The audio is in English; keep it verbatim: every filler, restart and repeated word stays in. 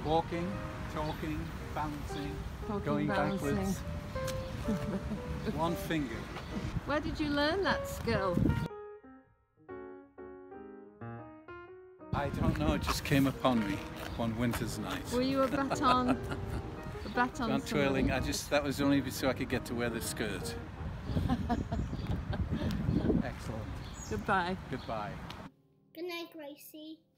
Walking, talking, bouncing, Talking, going bouncing. backwards. One finger. Where did you learn that skill? I don't know, it just came upon me one winter's night. Were you a baton? A baton I'm twirling, swimmer? I just, that was only so I could get to wear the skirt. Excellent. Goodbye. Goodbye. Good night, Gracie.